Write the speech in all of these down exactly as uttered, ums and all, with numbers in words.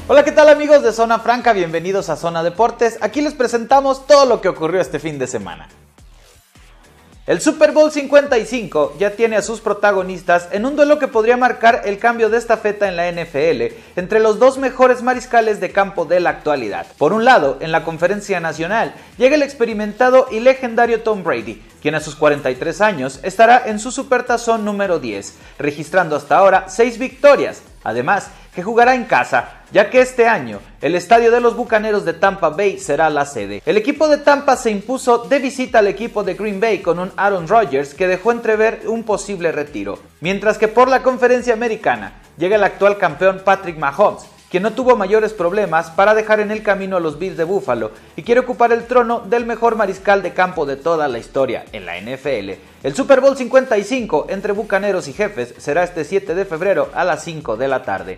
Hola, ¿qué tal amigos de Zona Franca? Bienvenidos a Zona Deportes. Aquí les presentamos todo lo que ocurrió este fin de semana. El Super Bowl cincuenta y cinco ya tiene a sus protagonistas en un duelo que podría marcar el cambio de estafeta en la N F L entre los dos mejores mariscales de campo de la actualidad. Por un lado, en la Conferencia Nacional, llega el experimentado y legendario Tom Brady, quien a sus cuarenta y tres años estará en su supertazón número diez, registrando hasta ahora seis victorias. Además, que jugará en casa, ya que este año el estadio de los Bucaneros de Tampa Bay será la sede. El equipo de Tampa se impuso de visita al equipo de Green Bay con un Aaron Rodgers que dejó entrever un posible retiro. Mientras que por la Conferencia Americana llega el actual campeón Patrick Mahomes, quien no tuvo mayores problemas para dejar en el camino a los Bills de Buffalo y quiere ocupar el trono del mejor mariscal de campo de toda la historia en la N F L. El Super Bowl cincuenta y cinco entre Bucaneros y Jefes será este siete de febrero a las cinco de la tarde.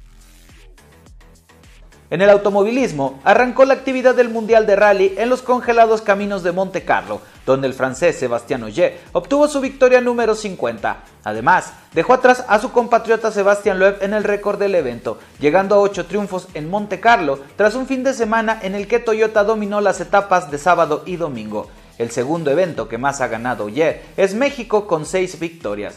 En el automovilismo, arrancó la actividad del Mundial de Rally en los congelados caminos de Monte Carlo, donde el francés Sébastien Ogier obtuvo su victoria número cincuenta. Además, dejó atrás a su compatriota Sébastien Loeb en el récord del evento, llegando a ocho triunfos en Monte Carlo tras un fin de semana en el que Toyota dominó las etapas de sábado y domingo. El segundo evento que más ha ganado Ogier es México con seis victorias.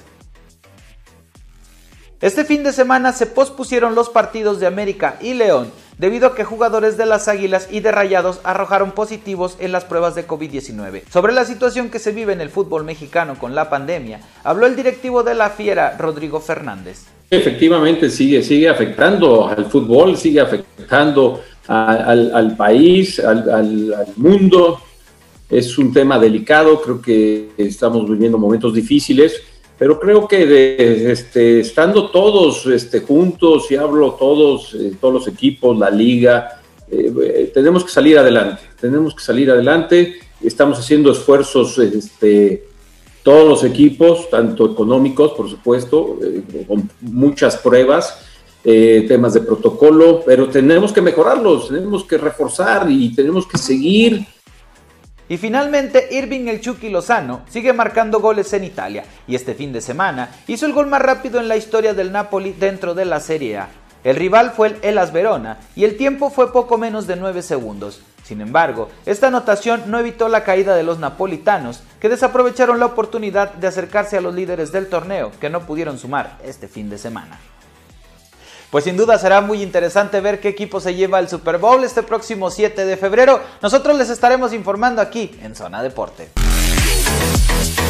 Este fin de semana se pospusieron los partidos de América y León debido a que jugadores de las Águilas y de Rayados arrojaron positivos en las pruebas de COVID diecinueve. Sobre la situación que se vive en el fútbol mexicano con la pandemia, habló el directivo de la Fiera, Rodrigo Fernández. Efectivamente sigue, sigue afectando al fútbol, sigue afectando a, al, al país, al, al, al mundo. Es un tema delicado, creo que estamos viviendo momentos difíciles. Pero creo que de, este, estando todos este, juntos, y hablo todos, eh, todos los equipos, la liga, eh, eh, tenemos que salir adelante, tenemos que salir adelante, estamos haciendo esfuerzos, este, todos los equipos, tanto económicos, por supuesto, eh, con muchas pruebas, eh, temas de protocolo, pero tenemos que mejorarlos, tenemos que reforzar y tenemos que seguir. Y finalmente, Irving el Chucky Lozano sigue marcando goles en Italia y este fin de semana hizo el gol más rápido en la historia del Napoli dentro de la Serie A. El rival fue el Hellas Verona y el tiempo fue poco menos de nueve segundos. Sin embargo, esta anotación no evitó la caída de los napolitanos, que desaprovecharon la oportunidad de acercarse a los líderes del torneo, que no pudieron sumar este fin de semana. Pues sin duda será muy interesante ver qué equipo se lleva el Super Bowl este próximo siete de febrero. Nosotros les estaremos informando aquí en Zona Deporte.